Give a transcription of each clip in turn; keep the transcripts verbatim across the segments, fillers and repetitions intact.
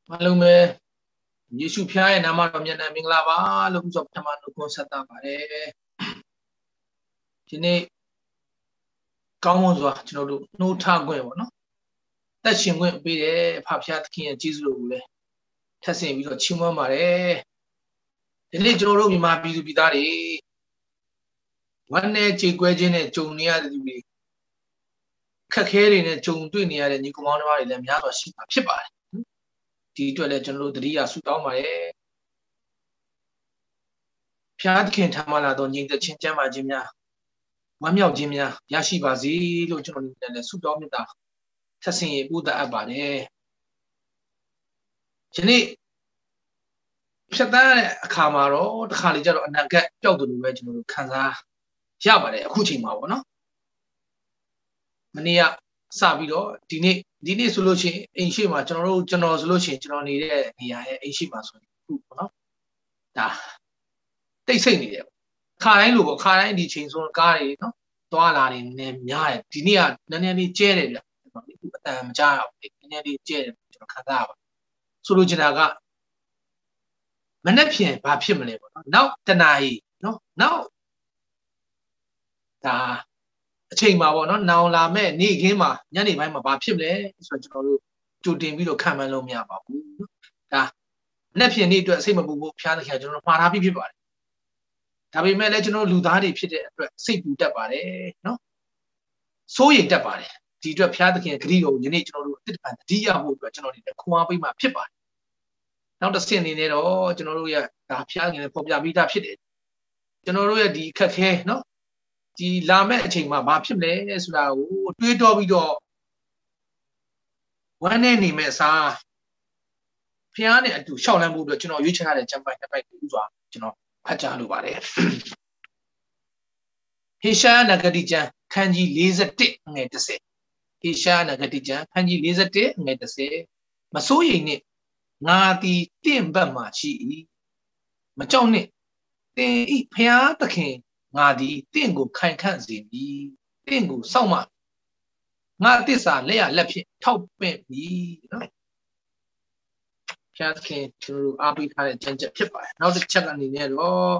အားလုံးပဲယေရှုဖျားရဲ့နာမတော်မြတ်နဲ့မင်္ဂလာပါလို့ဥစွာပထမနှုတ်ခွန်းဆက်တာပါတယ်ဒီနေ့ကောင်းမွန်စွာကျွန်တော်တို့နှိုးထားခွင့်ပေါ့နော်သက်ရှင်ခွင့်ပေးတယ်ဖဖျားသခင်ရဲ့ကျေးဇူးတော်ကိုလည်းထပ်ဆင့်ပြီးတော့ချီးမွမ်းပါတယ်ဒီနေ့ကျွန်တော်တို့မြန်မာပြည်သူပြည်သားတွေဝမ်းနဲ့ကြေကွဲခြင်းနဲ့ကြုံနေရတဲ့သူတွေခက်ခဲတွေနဲ့ကြုံတွေ့နေရတဲ့ညီကောင်မောင်နှမတွေလည်းများစွာရှိမှာဖြစ်ပါတယ်ဒီအတွက်လည်းကျွန်တော်တို့တတိယဆုတောင်းပါတယ်ဖျားသခင်ထမ်းမလာသောညီသက်ချင်းကျမ်းမာခြင်းများဝမ်းမြောက်ခြင်းများရရှိပါစေလို့ကျွန်တော်တို့လည်းဆုတောင်းမြတ်တာထပ်ဆင့်ရပို့တတ်အပ်ပါတယ်ဒီနေ့ဖြတ်သန်းတဲ့အခါမှာတော့တစ်ခါလေကျတော့အနာဂတ်ပျောက်တယ်လို့ပဲကျွန်တော်တို့ခံစားရပါတယ်အခုချိန်မှာပေါ့နော်မနေ့ကစပြီးတော့ဒီနေ့ဒီနေ့ဆိုလို့ရှိရင်အိမ်ရှိမှာကျွန်တော်တို့ကျွန်တော်ဆိုလို့ရှိရင်ကျွန်တော်နေတဲ့နေရာရဲ့အိမ်ရှိမှာဆိုရင်ခုပေါ့နော်ဒါတိတ်ဆိတ်နေတယ်ခါတိုင်းလို့ပေါ့ခါတိုင်းဒီချိန်ဆိုကားတွေနော်သွားလာနေနေများတယ်ဒီနေ့ကနည်းနည်းလေးကျဲတယ်ဗျအခုအတန်မကြားရဘူးနည်းနည်းလေးကျဲတယ်ကျွန်တော်ခံစားရပါဆိုလိုချင်တာကမနေ့ဖြန်ဘာဖြစ်မလဲပေါ့နော်နောက်တနာရီနော်နောက်ဒါအချိန်မှာပေါ့နော်နောင်လာမဲ့နေ့ခင်းမှာညနေပိုင်းမှာဘာဖြစ်မလဲဆိုတော့ကျွန်တော်တို့ကြိုတင်ပြီးတော့ခံမှန်းလို့မရပါဘူးဒါမနေ့ဖြန်နေ့အတွက်စိတ်မပူဖို့ဖျားသခင်ကျွန်တော်မှားထားပြီးဖြစ်ပါတယ်ဒါပေမဲ့လည်းကျွန်တော်လူသားတွေဖြစ်တဲ့အတွက်စိတ်ပူတတ်ပါတယ်နော်စိုးရိမ်တတ်ပါတယ်ဒီအတွက်ဖျားသခင်ဂရုတော်ယနေ့ကျွန်တော်တို့အစ်တပံတတိယဖို့အတွက်ကျွန်တော်တို့ခွန်အားပေးမှဖြစ်ပါတယ်နောက်တစ်ဆင့်အနေနဲ့တော့ကျွန်တော်တို့ရဲ့ဒါဖျားသခင်နဲ့ပေါ်ပြပြီးသားဖြစ်တယ်ကျွန်တော်တို့ရဲ့ဒီခက်ခဲနော်ဒီလာမဲ့အချိန်မှာဘာဖြစ်မလဲဆိုတာကိုတွေးတောပြီးတော့ဝမ်းနဲ့နေမဲ့အစားဖျားနဲ့အတူရှောက်လန်းဖို့အတွက်ကျွန်တော်ရွေးချယ်ရတဲ့ကျမ်းပိုင်းတစ်ပိုက်ကိုဥစွာကျွန်တော်ဖတ်ကြားလိုပါတယ်ဟေရှာယနဂတိကျမ်းခန်းကြီး၄၁ငယ်၁၀ဟေရှာယနဂတိကျမ်းခန်းကြီး၄၁ငယ်၁၀မစိုးရိမ်နဲ့ငါသည်တင့်ဘက်မှာရှိ၏မကြောက်နဲ့သင်ဤဖျားသခင်ငါသည်တင့်ကိုခိုင်ခန့်စေမည်တင့်ကိုစောင့်မငါသစ္စာလက်ရလက်ဖြင့်ထောက်ပင့်ပြီနော်ဖျားသခင်ကျွန်တော်တို့အားပေးထားတဲ့ကျမ်းချက်ဖြစ်ပါတယ်နောက်တစ်ချက်အနေနဲ့တော့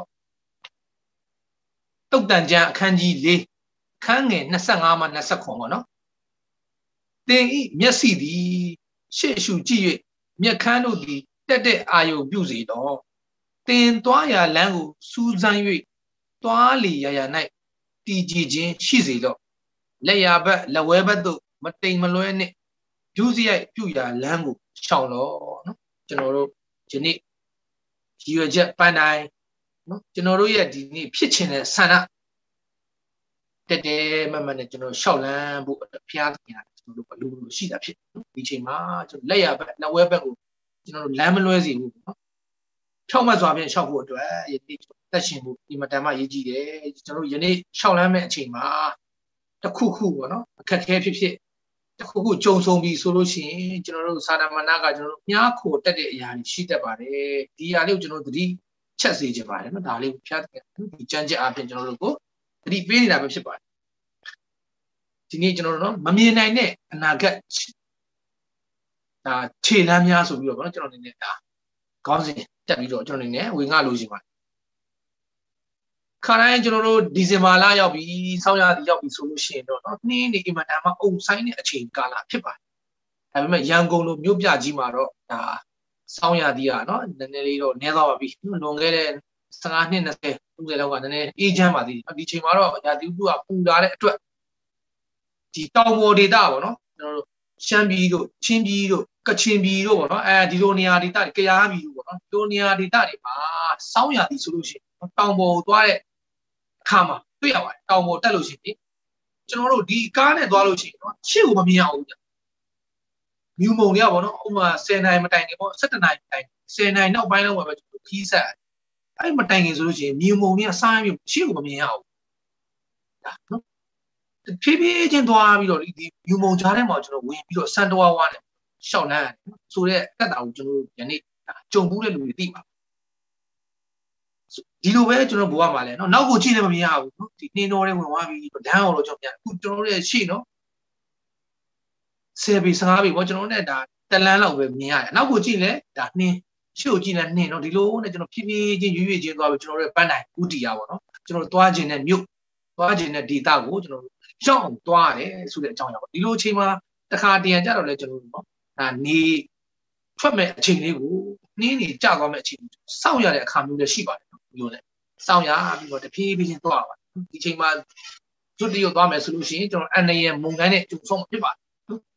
တုတ်တန်ကျမ်းအခန်းကြီး၄ခန်းငယ်၂၅မှ၂၇ပေါ့နော်သင်ဤမျက်စိသည်ရှေ့ရှုကြည့်၍မျက်ခမ်းတို့သည်တက်တဲ့အာယုံပြုစေတော့သင်သွားရာလမ်းကိုစူးစမ်း၍သွားလီရရ၌တည်ကြည်ခြင်းရှိစေတော့လက်ရဘက်လက်ဝဲဘက်တို့မတိမ်မလွဲနဲ့ဒုစရိုက်ပြုရာလမ်းကိုရှောင်တော့နော်ကျွန်တော်တို့ဒီနေ့ရည်ရွယ်ချက်ပန်းတိုင်းနော်ကျွန်တော်တို့ရဲ့ဒီနေ့ဖြစ်ချင်တဲ့ဆန္ဒတက်တယ်မမနဲ့ကျွန်တော်ရှောက်လန်းဖို့ဖျားသခင်ကျွန်တော်တို့ဘလူးဘလူးရှိတာဖြစ်ဒီချိန်မှာကျွန်တော်လက်ရဘက်လက်ဝဲဘက်ကိုကျွန်တော်တို့လမ်းမလွဲစေဘူးနော်ဖြောက်မှတ်စွာဖြင့်ရှောက်ဖို့အတွက်ယနေ့သက်ရှင်ဖို့ဒီမှာတမ်းမရေးကြည့်တယ်ကျွန်တော်တို့ယနေ့ရှောက်လန်းမဲ့အချိန်မှာတစ်ခုခုပေါ့နော်အခက်ခဲဖြစ်ဖြစ်တစ်ခုခုကြုံဆုံပြီးဆိုလို့ရှိရင်ကျွန်တော်တို့စာတမဏကကျွန်တော်တို့မြားခိုတက်တဲ့အရာတွေရှိတတ်ပါတယ်ဒီအရာလေးကိုကျွန်တော်တို့သတိချက်စေချင်ပါတယ်နော်ဒါလေးကိုဖျားတယ်ဒီကြမ်းချက်အပြင်ကျွန်တော်တို့ကိုသတိပေးနေတာပဲဖြစ်ပါတယ်ဒီနေ့ကျွန်တော်တို့နော်မမြင်နိုင်တဲ့အနာဂတ်ဒါခြေလမ်းများဆိုပြီးတော့ဗောနော်ကျွန်တော်အနေနဲ့ဒါခေါင်းစဉ်တက်ပြီးတော့ကျွန်တော်အနေနဲ့ဝင်ငှလို့ရှိပါတယ်ခါတိုင်းကျွန်တော်တို့ဒီဇင်ဘာလရောက်ပြီးဆောင်းရာသီရောက်ပြီးဆိုလို့ရှိရင်တော့နော်နှင်းနေအင်မတန်မှအုံဆိုင်တဲ့အချိန်ကာလဖြစ်ပါတယ်ဒါပေမဲ့ရန်ကုန်လိုမြို့ပြကြီးမှာတော့ဒါဆောင်းရာသီကနော်နည်းနည်းလေးတော့နည်းသွားပါပြီလွန်ခဲ့တဲ့၁၅နှစ်၂၀ ၃၀လောက်ကနည်းနည်းအေးချမ်းပါသေးတယ်ဒီချိန်မှာတော့ရာသီဥတုကပူလာတဲ့အတွက်ဒီတောင်ပေါ်ဒေသပေါ့နော်ကျွန်တော်တို့ရှမ်းပြည်တို့ချင်းပြည်တို့ကချင်ပြည်တို့ပေါ့နော်အဲဒီလိုနေရာဒေသတွေကယားပြည်တို့ပေါ့နော်ဒီလိုနေရာဒေသတွေမှာဆောင်းရာသီဆိုလို့ရှိရင်တောင်ပေါ်ကိုသွားတဲ့အခါမှာတွေ့ရပါတယ်တောင်ပေါ်တက်လို့ရှိရင်ကျွန်တော်တို့ဒီကားနဲ့သွားလို့ရှိရင်နော်ရှေ့ကိုမမြင်အောင်ဘူးမြူမုံတွေကပေါ့နော်ဥပမာ၁၀နိုင်မတိုင်ခင်ပေါ့၁၁နိုင်တိုင်၁၀နိုင်နောက်ပိုင်းလောက်မှာပဲကျွန်တော်ခီးဆက်အဲ့မတိုင်ခင်ဆိုလို့ရှိရင်မြူမုံတွေကစားပြီးရှေ့ကိုမမြင်ရအောင်ဒါနော်ဖြည်းဖြည်းချင်းသွားပြီးတော့ဒီမြူမုံကြားထဲမှာကျွန်တော်ဝင်ပြီးတော့စန်တဝါဝါနဲ့ရှောက်လန်းဆိုတဲ့အသက်တာကိုကျွန်တော်ယနေ့ကြုံဘူးတဲ့လူတွေသိပါဒီလိုပဲကျွန်တော်ဘဝမှာလဲနော်နောက်ကိုကြည့်လည်းမမြင်ရဘူးနော်ဒီနှင်းတော်တွေဝင်သွားပြီးဒန်းအောင်လို့ကျွန်တော်ပြန်အခုကျွန်တော်ရဲ့ရှေ့နော်ဆယ်ပေ၁၅ပေပေါ့ကျွန်တော်နဲ့ဒါတတလန်းလောက်ပဲမြင်ရတယ်နောက်ကိုကြည့်လဲဒါနှင်းရှုပ်ကြည့်လဲနှင်းနော်ဒီလိုနဲ့ကျွန်တော်ဖြည်းဖြည်းချင်းရွရွချင်းသွားပြီးကျွန်တော်တို့ပန်းတိုင်းဥတီရပါတော့ကျွန်တော်သွားခြင်းနဲ့မြို့သွားခြင်းနဲ့ဒေတာကိုကျွန်တော်တို့ရှောက်အောင်သွားရတယ်ဆိုတဲ့အကြောင်းအရာပေါ့ဒီလိုအချိန်မှာတစ်ခါတရံကြတော့လဲကျွန်တော်တို့နော်ဒါနေထွက်မဲ့အချိန်လေးကိုနှင်းနေကြသွားမဲ့အချိန်စောင့်ရတဲ့အခါမျိုးလည်းရှိပါတယ်နော်ဒီလိုနဲ့စောင့်ရပြီးတော့တဖြည်းဖြည်းချင်းသွားပါဒီချိန်မှာကျွတ်တရုတ်သွားမယ်ဆိုလို့ရှိရင်ကျွန်တော်အန်နရမုန်တိုင်းနဲ့ကျုံဆုံးဖြစ်ပါတယ်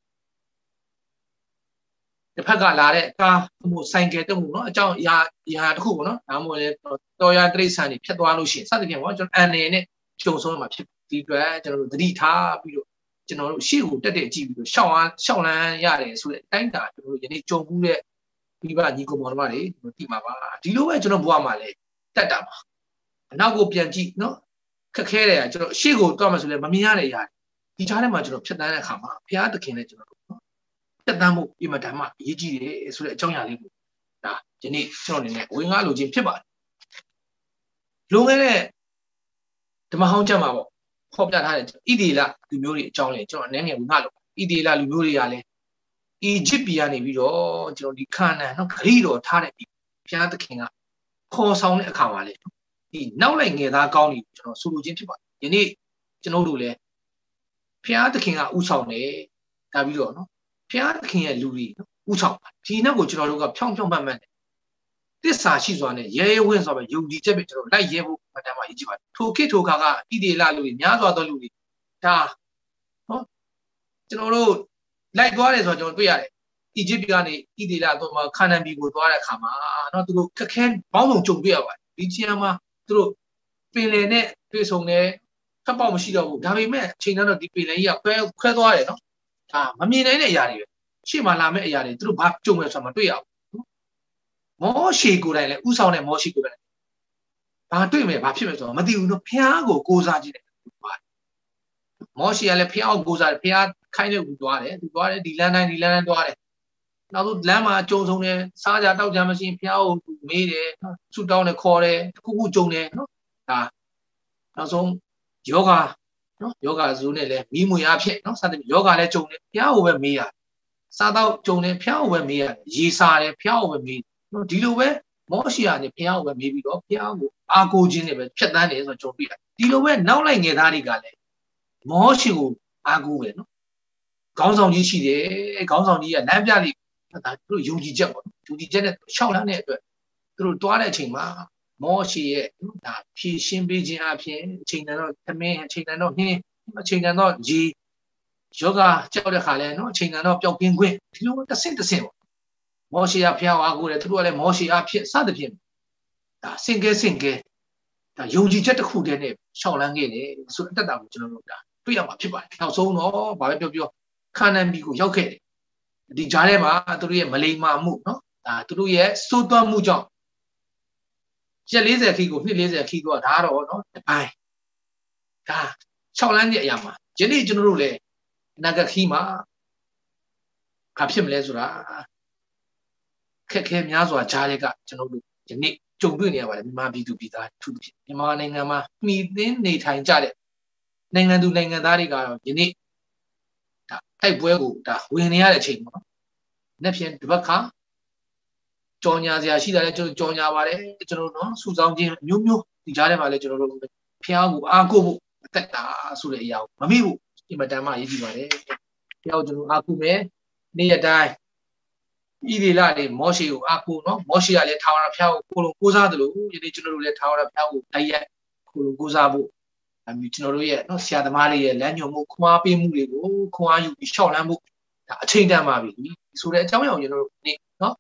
တစ်ဖက်ကလာတဲ့ကားမှုဆိုင်ကယ်တက်မှုเนาะအကြောင်းအရာအရာတစ်ခုပေါ့เนาะဒါမှမဟုတ်လေတော်ရတိရစ္ဆာန်တွေဖြတ်သွားလို့ရှိရင်စသဖြင့်ပေါ့ကျွန်တော်အန်နေနဲ့ကျုံဆုံးမှာဖြစ်ဒီအတွက်ကျွန်တော်တို့သတိထားပြီးတော့ကျွန်တော်တို့ရှေ့ကိုတက်တက်ကြည့်ပြီးတော့ရှောင်းအားရှောင်းလန်းရတယ်ဆိုတဲ့အတိုင်းတာကျွန်တော်တို့ယနေ့ကြုံမှုတဲ့မိဘညီကောင်မောင်တို့တွေဒီမှာပါဒီလိုပဲကျွန်တော်ဘဝမှာလဲတက်တာပါအနောက်ကိုပြန်ကြည့်เนาะခက်ခဲတယ်ကျွန်တော်ရှေ့ကိုတော့မှဆိုလဲမမြင်ရတဲ့ຢာဒီချားထဲမှာကျွန်တော်ဖြတ်တန်းတဲ့အခါမှာဘုရားသခင်နဲ့ကျွန်တော်တက်တမ်းမှုပြမဓမ္မအရေးကြီးတယ်ဆိုတဲ့အကြောင်းအရာလေးကိုဒါဒီနေ့ကျွန်တော်အနေနဲ့ဝင်ကားလိုခြင်းဖြစ်ပါတယ်လုံခဲ့တဲ့ဓမ္မဟောင်းကျမ်းမှာပေါ့ဖော်ပြထားတဲ့ဣဒေလလူမျိုးတွေအကြောင်းလေးကျွန်တော်အနေနဲ့ဝင်ကားလို့ဣဒေလလူမျိုးတွေကလည်းအီဂျစ်ပြည်ကနေပြီးတော့ကျွန်တော်ဒီခါနန်နော်ဂရိတော်ထားတဲ့ဘုရားသခင်ကခေါ်ဆောင်တဲ့အခါမှာလေဒီနောက်လိုက်ငယ်သားကောင်းတွေကျွန်တော်ဆိုလိုခြင်းဖြစ်ပါတယ်ယနေ့ကျွန်တော်တို့လည်းဘုရားသခင်ကဥဆောင်တယ်ဒါပြီးတော့နော်ဘုရားသခင်ရဲ့လူတွေဥဆောင်ဒီနောက်ကိုကျွန်တော်တို့ကဖြောင်းဖြောင်းမှတ်မှတ်တစ္ဆာရှိစွာနဲ့ရဲရဲဝင်းစွာပဲယုံကြည်ချက်ပဲကျွန်တော်လိုက်ရဲဖို့အတမ်းမှအရေးကြီးပါတယ်ထိုခေတ်ထိုခါကဣဒေလလူတွေများစွာသောလူတွေဒါနော်ကျွန်တော်တို့လိုက်သွားတယ်ဆိုတော့ကျွန်တော်တွေ့ရတယ်အီဂျစ်ပြည်ကနေဣဒေလတော့မှခါနန်ပြည်ကိုသွားတဲ့အခါမှာနော်သူတို့ခက်ခဲဘောင်းဆောင်ကြုံတွေ့ရပါတယ်ဒီချမ်းမှာသူတို့ပင်လယ်နဲ့တွေ့ဆုံတယ်ဖက်ပေါက်မရှိတော့ဘူးဒါပေမဲ့အချိန်တော့ဒီပင်လယ်ကြီးကခွဲခွဲသွားတယ်နော်ဒါမမြင်နိုင်တဲ့အရာတွေပဲရှေ့မှာလာမယ့်အရာတွေသူတို့ဘာကြုံလဲဆိုတာမတွေ့ရဘူးမောရှေကိုယ်တိုင်လည်းဥဆောင်တဲ့မောရှေကိုယ်တိုင်ဘာတွေ့မယ်ဘာဖြစ်မယ်ဆိုတော့မသိဘူးနော်ဖျားကိုကိုးစားကြည့်တယ်မောရှေကလည်းဖျားကိုကိုးစားတယ်ဖျားခိုင်းတဲ့ကူသွားတယ်သူသွားတယ်ဒီလမ်းတိုင်းဒီလမ်းတိုင်းသွားတယ်နောက်ဆုံးလမ်းမှာကြုံဆုံးတယ်စားကြတောက်ကြမရှိရင်ဖျားကိုမေးတယ်ဆူတောင်းတယ်ခေါ်တယ်တခုခုကြုံတယ်နော်ဒါနောက်ဆုံးယောဂနော်ယောဂဇူးနဲ့လည်းမိမွေအဖြစ်နော်စသဖြင့်ယောဂလည်းကြုံတယ်ဖျားကိုပဲမေးရစားတော့ကြုံတယ်ဖျားကိုပဲမေးရရေစားတယ်ဖျားကိုပဲမေးနော်ဒီလိုပဲမောရှေကနေဖျားကိုပဲမေးပြီးတော့ဖျားကိုအာကိုခြင်းနဲ့ပဲဖြတ်တန်းတယ်ဆိုတော့ကြုံတွေ့ရတယ်ဒီလိုပဲနောက်လိုက်ငယ်သားတွေကလည်းမောရှေကိုအာကိုပဲနော်ခေါင်းဆောင်ကြီးရှိတယ်ခေါင်းဆောင်ကြီးကလမ်းပြလိဒါသူတို့ယုံကြည်ချက်ပေါ့ယုံကြည်ချက်နဲ့ရှောက်လန်းတဲ့အတွက်သူတို့တွားတဲ့အချိန်မှာမောရှေရဲ့ဒါဖြည့်ရှင်းပေးခြင်းအပြင်အချိန်တန်တော့သမင်းအချိန်တန်တော့ဟင်းအချိန်တန်တော့ဂျီယောဂကြောက်တဲ့ခါလဲနော်အချိန်တန်တော့ပျောက်ကင်းခွင့်ဒီလိုတစ်ဆင့်တစ်ဆင့်ပေါ့မောရှေကဖျားအားကိုတယ်သူတို့ကလည်းမောရှေအဖြစ်စသဖြင့်ဒါစင်ကဲစင်ကဲဒါယုံကြည်ချက်တစ်ခုတည်းနဲ့ရှောက်လန်းခဲ့တယ်ဆိုတဲ့အတ္တကိုကျွန်တော်တို့ဒါတွေ့ရမှာဖြစ်ပါတယ်နောက်ဆုံးတော့ဘာပဲပြောပြောခါနန်ပြည်ကိုရောက်ခဲ့တယ်ဒီကြားထဲမှာသူတို့ရဲ့မလိမ္မာမှုနော်ဒါသူတို့ရဲ့စိုးသွမ်းမှုကြောင့်ရက်၄၀ခီးကိုနှစ်၄၀ခီးကိုဒါတော့နော်တပိုင်းဒါ၆လမ်းတဲ့အရာမှာယနေ့ကျွန်တော်တို့လည်းအနာဂတ်ခီးမှာဘာဖြစ်မလဲဆိုတာခက်ခဲများစွာကြားတဲ့ကကျွန်တော်တို့ယနေ့ကြုံတွေ့နေရပါတယ်မြန်မာပြည်သူပြည်သားသူဖြစ်မြန်မာနိုင်ငံမှာမှီတင်းနေထိုင်ကြတဲ့နိုင်ငံသူနိုင်ငံသားတွေကတော့ယနေ့ဒါတိုက်ပွဲကိုဒါဝင်နေရတဲ့အချိန်ပေါ့နော်။နှစ်ဖြင့်တစ်ပတ်ခါကြော်ညာစရာရှိတာလည်းကျွန်တော်ကြော်ညာပါတယ်ကျွန်တော်တို့နော်စုဆောင်ခြင်းမျိုးမျိုးဒီကြားထဲမှာလည်းကျွန်တော်တို့ဖျားကိုအားကိုးဖို့အသက်တာဆိုတဲ့အရာကိုမမေ့ဘူးအင်မတန်မှရည်ကြည်ပါတယ်။ဖျားကိုကျွန်တော်အားကိုးမယ်နေ့ရက်တိုင်းဣဒေလတွေမောရှေကိုအားကိုးနော်မောရှေကလည်းထာဝရဘုရားကိုကိုယ်လုံးကိုးစားတယ်လို့ယနေ့ကျွန်တော်တို့လည်းထာဝရဘုရားကိုတိုက်ရိုက်ကိုယ်လုံးကိုးစားဖို့အမြင်ကျွန်တော်တို့ရဲ့နော်ဆရာသမားတွေရဲ့လမ်းညွှန်မှုခွန်အားပေးမှုတွေကိုခွန်အားယူပြီးရှောက်လန်းမှုဒါအချိန်တန်ပါပြီဆိုတဲ့အကြောင်းအရာကိုကျွန်တော်တို့နေ့နော်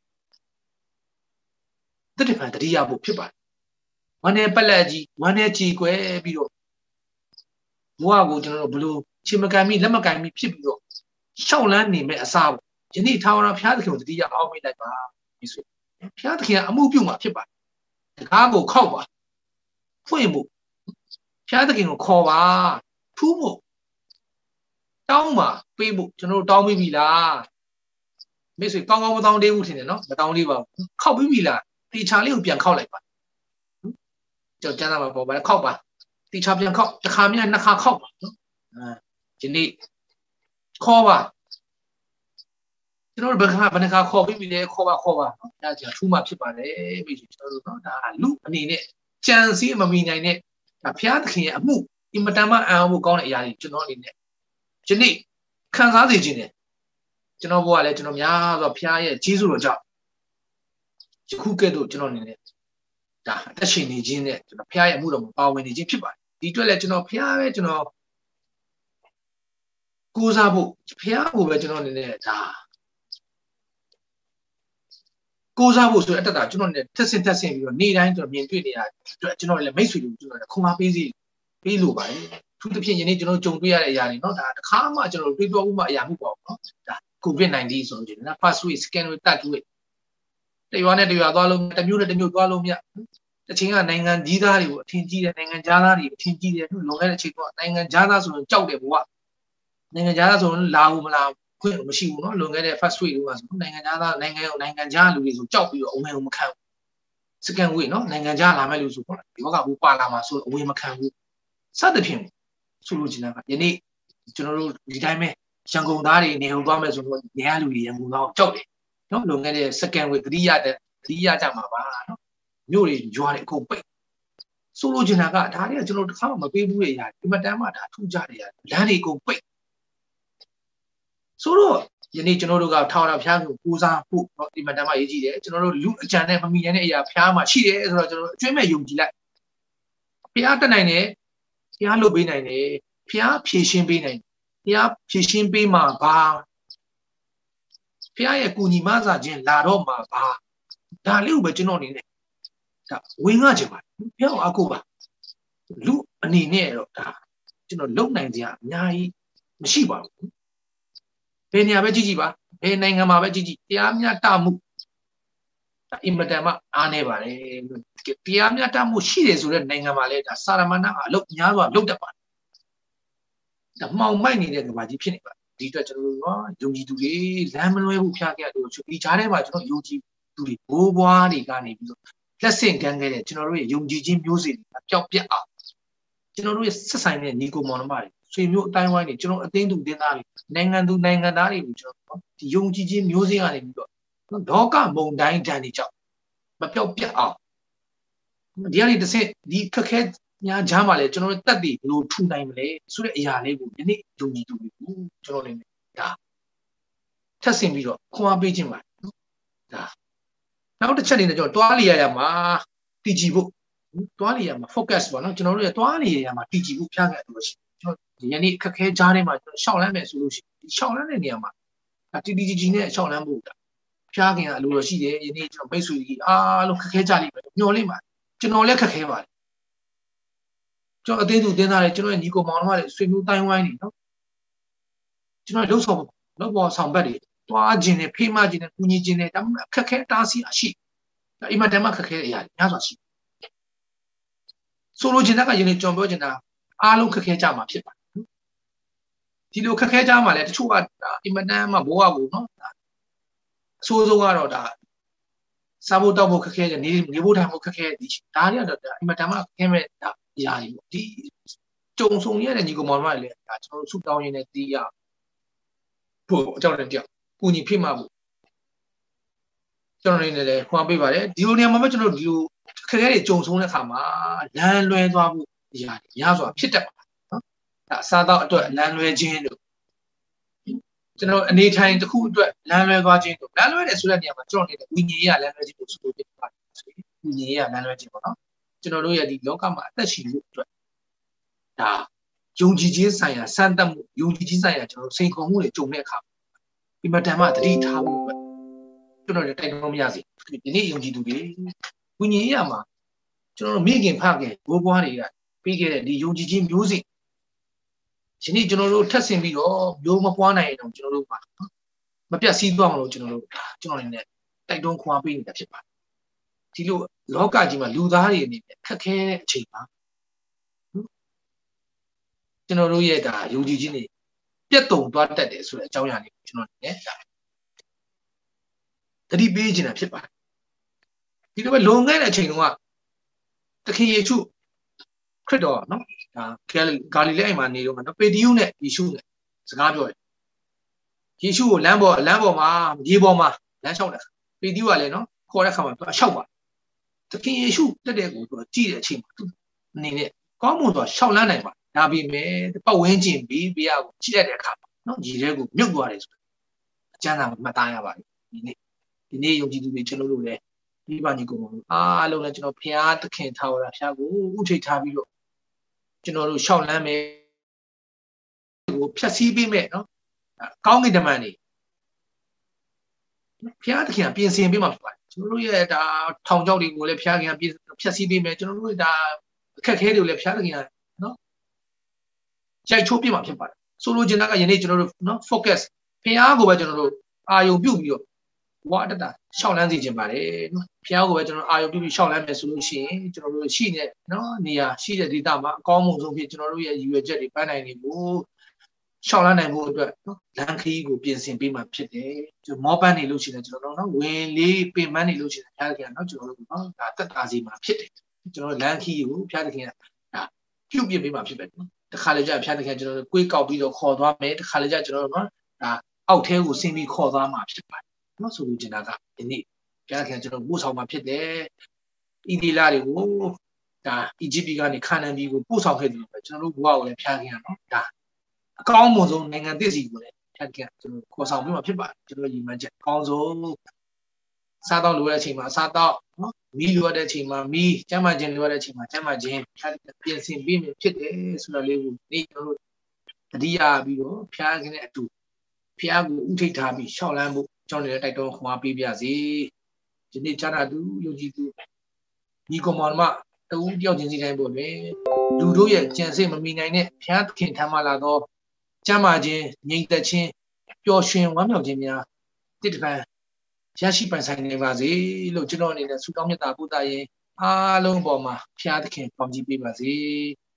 တတိပံတတိယဖို့ဖြစ်ပါတယ်ဝမ်းနဲ့ပလက်ကြီးဝမ်းနဲ့ကြည်ကွဲပြီးတော့ဘဝကိုကျွန်တော်တို့ဘလို့ချိန်မကန်မိလက်မကန်မိဖြစ်ပြီးတော့ရှောက်လန်းနေမဲ့အစားပေါ့ယနေ့ထာဝရဘုရားသခင်ကိုတတိယအောက်မေ့လိုက်ပါဒီဆိုဘုရားသခင်ကအမှုပြုမှာဖြစ်ပါတယ်တကားကိုခောက်ပါဖွင့်ဖို့ဘုရားသခင်ကိုခေါ်ပါထူးဖို့တောင်းပါပေးဖို့ကျွန်တော်တို့တောင်းပြီးပြီလားမိတ်ဆွေကောင်းကောင်းမတောင်းသေးဘူးထင်တယ်နော်မတောင်းသေးပါဘူးခောက်ပြီးပြီလားတီချာလေးကိုပြန်ခောက်လိုက်ပါကြောက်ကြမ်းတာပါပေါ့ဗျာခောက်ပါတီချာပြန်ခောက်တစ်ခါမြနှစ်ခါခောက်ပါနော်အဲဒီနေ့ခေါ်ပါကျွန်တော်တို့ဘယ်ခါဘယ်နှခါခေါ်ပြီးပြီလဲခေါ်ပါခေါ်ပါနော်ဒါကြာထူးမှဖြစ်ပါတယ်ပြီကျွန်တော်တို့နော်ဒါလူအနေနဲ့ကြံစည်မမီနိုင်တဲ့ဒါဘုရားသခင်ရဲ့အမှုအင်မတန်မှအံ့ဩဖို့ကောင်းတဲ့အရာတွေကျွန်တော်အနေနဲ့ဒီနေ့ခံစားသိခြင်းနဲ့ကျွန်တော်ဘုရားလည်းကျွန်တော်များသောဘုရားရဲ့ကျေးဇူးတော်ကြောင့်ယခုကဲ့သို့ကျွန်တော်အနေနဲ့ဒါအသက်ရှင်နေခြင်းနဲ့ကျွန်တော်ဘုရားရဲ့အမှုတော်မှာပါဝင်နေခြင်းဖြစ်ပါတယ်ဒီအတွက်လည်းကျွန်တော်ဘုရားပဲကျွန်တော်ကိုးစားဖို့ဘုရားကိုပဲကျွန်တော်အနေနဲ့ဒါကိုးစားဖို့ဆိုတဲ့အတ္တကျွန်တော်နဲ့ထက်ဆင့်ထက်ဆင့်ပြီးတော့နေ့တိုင်းကျွန်တော်မြင်တွေ့နေရအတွက်ကျွန်တော်လည်းမိတ်ဆွေတို့ကျွန်တော်လည်းခုံအားပေးစီပေးလို့ပါတယ်သူတစ်ဖြစ်ယနေ့ကျွန်တော်ကြုံတွေ့ရတဲ့အရာတွေเนาะဒါတစ်ခါမှကျွန်တော်တွေ့တော့ဥမှအရာမှုပေါ့เนาะဒါ COVID nineteen ဆိုလို့ရှိရင်နော် first week second week third week တရွာနဲ့တရွာသွားလို့တစ်မျိုးနဲ့တစ်မျိုးသွားလို့မရတချင်းကနိုင်ငံကြီးသားတွေကိုအထင်ကြီးတယ်နိုင်ငံခြားသားတွေအထင်ကြီးတယ်သူလွန်ခဲ့တဲ့အချိန်ကနိုင်ငံခြားသားဆိုရင်ကြောက်တယ်ဘုရားနိုင်ငံခြားသားဆိုရင်လာဘူးမလားခွင့်မရှိဘူးเนาะလွန်ခဲ့တဲ့ first week ကဆိုနိုင်ငံခြားသားနိုင်ငံနိုင်ငံခြားလူတွေဆိုကြောက်ပြီးတော့အဝင်မခံဘူး second week เนาะနိုင်ငံခြားလာမဲ့လူဆိုပေါ့ဒီဘက်ကဘူးပါလာမှာဆိုအဝင်မခံဘူးစသဖြင့်ဆိုလို့ချင်တာကယနေ့ကျွန်တော်တို့ဒီတိုင်းပဲရန်ကုန်သားတွေနေအောင်သွားမယ်ဆိုတော့နေရာလူတွေရန်ကုန်သားကိုကြောက်တယ်เนาะလွန်ခဲ့တဲ့ second week တတိယတဲ့တတိယကြမှာပါเนาะမြို့တွေရွာတွေအကုန်ပိတ်ဆိုလို့ချင်တာကဒါတွေကကျွန်တော်တစ်ခါမှမပေးဘူးရဲ့အရာဒီမတန်းမှဒါထူးကြတယ်ရာလမ်းတွေအကုန်ပိတ်ဆိုတော့ယနေ့ကျွန်တော်တို့ကထောင်တော်ဖျားကိုပူဇော်ဖို့เนาะဒီမတန်းမှရေးကြည့်တယ်ကျွန်တော်တို့လူအကြံနဲ့မမီနိုင်တဲ့အရာဖျားမှာရှိတယ်ဆိုတော့ကျွန်တော်တို့အကျွမ်းမဲ့ယုံကြည်လိုက်ဖျားတက်နိုင်တယ်ဖျားလုပ်ပေးနိုင်တယ်ဖျားဖြည့်ရှင်းပေးနိုင်တယ်ဖျားဖြည့်ရှင်းပေးမှာပါဖျားရဲ့ကူညီမဆာခြင်းလာတော့မှာပါဒါလေးကိုပဲကျွန်တော်အနေနဲ့ဒါဝင်ငှခြင်းပါဖျားအောင်အခုပါလူအနေနဲ့တော့ဒါကျွန်တော်လုံနိုင်ကြအများကြီးမရှိပါဘူးဘယ်နေရာပဲကြည့်ကြည့်ပါဘယ်နိုင်ငံမှာပဲကြည့်ကြည့်တရားမျှတမှုအင်မတန်မှအားနေပါတယ်တရားမျှတမှုရှိတယ်ဆိုတဲ့နိုင်ငံမှာလည်းဒါစာရမဏအလုပ်များစွာလုပ်တတ်ပါတယ်ဒါမှောင်မိုက်နေတဲ့ကဘာကြီးဖြစ်နေပါဒီအတွက်ကျွန်တော်တို့နော်ယုံကြည်သူတွေလမ်းမလွဲဘူးဖျားခဲ့လို့ဒီကြားထဲမှာကျွန်တော်ယုံကြည်သူတွေဘိုးဘွားတွေကနေပြီးတော့လက်ဆင့်ကမ်းခဲ့တဲ့ကျွန်တော်တို့ရဲ့ယုံကြည်ခြင်းမျိုးစေ့တွေပျောက်ပြတ်အောင်ကျွန်တော်တို့ရဲ့ဆက်ဆိုင်တဲ့ညီကိုမောင်နှမတွေဆွေမျိုးအတိုင်းဝိုင်းတွေကျွန်တော်အသိသူတင်းသားတွေနိုင်ငံသူနိုင်ငံသားတွေကိုကျွန်တော်ဒီယုံကြည်ခြင်းမျိုးစေ့ကနေပြီးတော့ဒေါကမုံတိုင်းတန်တွေကြောင့်မပျောက်ပြတ်အောင်ဒီကနေတစ်ဆင့်ဒီခက်ခဲများကြားမှာလဲကျွန်တော်တို့တက်တည်ဘယ်လိုထူနိုင်မလဲဆိုတဲ့အရာလေးကိုဒီနေ့ယုံကြည်သူတွေကိုကျွန်တော်လည်းဒါထပ်ဆင်ပြီးတော့ခွန်အားပေးခြင်းပါဒါနောက်တစ်ချက်အနေနဲ့ကျွန်တော်တွားလျရရမှာတည်ကြည်ဖို့တွားလျရမှာ focus ပေါ့နော်ကျွန်တော်တို့ရဲ့တွားလျရရမှာတည်ကြည်ဖို့ဖျားခဲ့လို့ရှိရင်ကျွန်တော်ယနေ့ခက်ခဲကြားထဲမှာကျွန်တော်ရှောက်လန်းမယ်ဆိုလို့ရှိရင်ဒီရှောက်လန်းတဲ့နေရာမှာတည်တည်ကြည်ကြည်နဲ့ရှောက်လန်းဖို့တာဖျားခင်ကအလိုတော်ရှိတယ်ယနေ့ကျွန်တော်မိတ်ဆွေကြီးအားလုံးခက်ခဲကြလိမ့်မယ်ညှော်လိမ့်ပါကျွန်တော်လည်းခက်ခဲပါတယ်ကျွန်တော်အသေးသူတင်းသားတွေကျွန်တော်ရဲ့ညီကိုမောင်နှမတွေဆွေမျိုးတိုင်းဝိုင်းနေနော်ကျွန်တော်လှုပ်ဆောင်လောက်ပေါ်ဆောင်ဘက်တွေတွားခြင်းနဲ့ဖေးမခြင်းနဲ့ကူညီခြင်းနဲ့ဒါမှမဟုတ်ခက်ခဲတားဆီးအရှိဒါအိမ်မှာတမခက်ခဲတဲ့အရာတွေများစွာရှိဆိုလိုချင်တာကယနေ့ကျွန်တော်ပြောချင်တာအားလုံးခက်ခဲကြမှာဖြစ်ပါတယ်ဒီလိုခက်ခဲကြမှာလဲတချို့ကအိမ်မတန်းမှာဘိုးကဘူးနော်အဆိုးဆုံးကတော့ဒါစားဖို့တောက်ဖို့ခက်ခဲတယ်နေနေဖို့ထိုင်ဖို့ခက်ခဲတယ်ဒါတွေကတော့အိမ်မတန်းမှာခက်ခဲမဲ့ဒါအရာတွေပေါ့ဒီကြုံဆုံရတဲ့ညီကောင်မောင်မတွေလည်းဒါကျွန်တော်ဆုတောင်းရင်းနဲ့တီးရဖို့အကြောင်းနဲ့တယောက်ကူညီဖြစ်မှာပေါ့ကျွန်တော်နေလည်းခွန်ပေးပါတယ်ဒီလိုနေရာမှာပဲကျွန်တော်ဒီလိုခက်ခဲတွေကြုံဆုံတဲ့အခါမှာလမ်းလွဲသွားဖို့အရာတွေများစွာဖြစ်တတ်ပါတယ်နော်ဒါအစားတော့အတွက်လမ်းလွဲခြင်းတို့ကျွန်တော်အနေထိုင်တစ်ခုအတွက်လမ်းလွဲသွားခြင်းတို့လမ်းလွဲတယ်ဆိုတဲ့နေရာမှာကျွန်တော်နေတဲ့ဝိညာဉ်ရေးလမ်းလွဲခြင်းကိုဆိုလို့ဖြစ်ပါတယ်ဆိုရင်ဝိညာဉ်ရေးလမ်းလွဲခြင်းပေါ့နော်ကျွန်တော်တို့ရဲ့ဒီလောကမှာအသက်ရှင်ဖို့အတွက်ဒါယုံကြည်ခြင်းဆိုင်ရာစံတတ်မှုယုံကြည်ခြင်းဆိုင်ရာကျွန်တော်စိန်ခေါ်မှုတွေကြုံတဲ့အခါဒီမှာတမ်းမှတတိထားဖို့အတွက်ကျွန်တော်လည်းတိုက်တွန်းမရစေဒီနေ့ယုံကြည်သူတွေဝိညာဉ်ရေးမှာကျွန်တော်တို့မိခင်ဖခင်ဘိုးဘွားတွေကပြီးခဲ့တဲ့ဒီယုံကြည်ခြင်းမျိုးစေ့ဒီနေ့ကျွန်တော်တို့ထပ်ဆင်ပြီးတော့မျိုးမပွားနိုင်အောင်ကျွန်တော်တို့ပါမပြတ်စည်းသွားအောင်လို့ကျွန်တော်တို့ကျွန်တော်လည်းတိုက်တွန်းခွာပေးနေတာဖြစ်ပါတယ်ဒီလိုလောကကြီးမှာလူသားတွေအနေနဲ့ခက်ခဲတဲ့အချိန်မှာကျွန်တော်တို့ရဲ့ဒါယုံကြည်ခြင်းတွေပြတ်တုံသွားတတ်တယ်ဆိုတဲ့အကြောင်းအရာလေးကိုကျွန်တော်လည်းဒါတတိပေးခြင်းတာဖြစ်ပါတယ်ဒီလိုပဲလွန်ခဲ့တဲ့အချိန်တုန်းကသခင်ယေရှုခရစ်တော်နော်ဒါဂါလိလဲအိမ်မှာနေတော့နော်ပေတရုနဲ့ယေရှုနဲ့စကားပြောတယ်ယေရှုကိုလမ်းပေါ်လမ်းပေါ်မှာရေပေါ်မှာလမ်းလျှောက်တယ်ပေတရုကလည်းနော်ခေါ်တဲ့ခါမှာသူကလျှောက်ပါသခင်ယေရှုတက်တဲ့ကိုသူကကြည့်တဲ့အချိန်မှာသူအနေနဲ့ကောင်းမွန်စွာရှောက်လန်းနိုင်ပါဒါပေမဲ့ပတ်ဝန်းကျင်ဘေးဘေးကိုကြည့်လိုက်တဲ့အခါမှာနော်ရေထဲကိုမြုပ်သွားတယ်ဆိုအကျမ်းစာမှတ်သားရပါတယ်ဒီနေ့ဒီနေ့ယုံကြည်သူတွေကျွန်တော်တို့လည်းဒီပါညီကောင်တို့အားလုံးလည်းကျွန်တော်ဖျားသခင်ထားဝရဖျားကိုဥထိတ်ထားပြီးတော့ကျွန်တော်တို့ရှောက်လန်းမယ်ကိုဖြတ်စည်းပေးမယ်နော်ကောင်းကင်တမန်နေဖျားသခင်ကပြင်ဆင်ပေးမှာဖြစ်ပါတယ်ကျွန်တော်တို့ရဲ့ဒါထောင်ချောက်တွေကိုလည်းဖျားခင်ကပြင်ဖြတ်စည်းပေးမယ်ကျွန်တော်တို့ဒါအခက်အခဲတွေကိုလည်းဖျားသခင်ကနော်ရိုက်ချိုးပြမှာဖြစ်ပါတယ်ဆိုလိုချင်တာကယနေ့ကျွန်တော်တို့နော် focus ဖျားကိုပဲကျွန်တော်တို့အာယုံပြုတ်ပြီးတော့ဝါတတရှောက်လန်းစီခြင်းပါတယ်နော်ဖျားကိုပဲကျွန်တော်အာယုံပြုတ်ပြီးရှောက်လန်းမယ်ဆိုလို့ရှိရင်ကျွန်တော်တို့ရှိနေနော်နေရာရှိတဲ့ဒေသမှာအကောင်းဆုံးဖြစ်ကျွန်တော်တို့ရဲ့ရည်ရွယ်ချက်တွေပန်းနိုင်နေဖို့ရှောက်လန်းနိုင်ဖို့အတွက်နော်လမ်းခရီးကိုပြင်ဆင်ပေးမှဖြစ်တယ်ကျွန်တော်မောပန်းနေလို့ရှိရင်ကျွန်တော်တို့နော်ဝင်လေးပင်ပန်းနေလို့ရှိရင်ဖျားသခင်ကနော်ကျွန်တော်တို့နော်ဒါတက်တာစီမှာဖြစ်တယ်ကျွန်တော်လမ်းခရီးကိုဖျားသခင်ကဒါပြုတ်ပြပေးမှဖြစ်တယ်နော်တခါလေကြာဖျားသခင်ကျွန်တော်တို့ကိုယ်ကောက်ပြီးတော့ခေါ်သွားမယ်တခါလေကြာကျွန်တော်တို့နော်ဒါအောက်ထဲကိုဆင်းပြီးခေါ်သွားမှာဖြစ်ပါတယ်နော်ဆိုလိုချင်တာကဒီနေ့ဖျားသခင်ကျွန်တော်ပို့ဆောင်မှာဖြစ်တယ်ဣသီလတွေကိုဒါအီဂျစ်ပြည်ကနေခါနန်ပြည်ကိုပို့ဆောင်ခဲ့တယ်လို့ပဲကျွန်တော်တို့ဘဝကိုလည်းဖျားခင်ရနော်ဒါအကောင်းမွန်ဆုံးနိုင်ငံသစ်စီကိုလည်းဖျားခင်ကျွန်တော်ခေါ်ဆောင်ပြီးမှဖြစ်ပါတယ်ကျွန်တော်ရည်မှန်းချက်အကောင်းဆုံးစားတော့လိုတဲ့အချိန်မှာစားတော့နော်မီးလိုရတဲ့အချိန်မှာမီးကျမ်းမာခြင်းလိုရတဲ့အချိန်မှာကျမ်းမာခြင်းဖျားခင်ပြင်ဆင်ပြီးမှဖြစ်တယ်ဆိုတော့လေးကိုဒီကျွန်တော်တို့တတိယပြီးတော့ဖျားခင်နဲ့အတူဖျားကိုဥထိတ်ထားပြီးရှောက်လန်းဖို့ကျွန်တော်လည်းတိုက်တွန်းခွာပေးပြစီဒီနေ့ကြားတာသူယုံကြည်သူညီကောင်မောင်မတူတယောက်ချင်းစီတိုင်းပေါ့လေလူတို့ရဲ့ကြံစိတ်မမီနိုင်တဲ့ဖျားခင်ထမ်းမှလာတော့ကျမ်းမာခြင်းငြိမ်သက်ခြင်းပျော်ရွှင်ဝမ်းမြောက်ခြင်းများတစ်တပံရရှိပိုင်ဆိုင်နေပါစေလို့ကျွန်တော်အနေနဲ့ဆုတောင်းမြတ်တာပို့တာရင်အားလုံးပေါ်မှာဖျားသခင်ပေါင်းကြည့်ပေးပါစေ